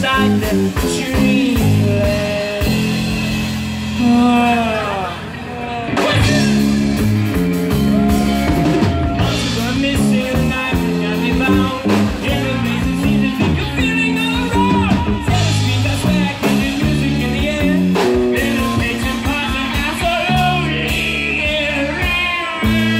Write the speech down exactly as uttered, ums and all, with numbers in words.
inside the dreamland. Oh. Monsters are missing, life cannot be found. Enemies that seem to think you're feeling all wrong. Set the speakers back and the music in the air. Meditation, parts and dance all over.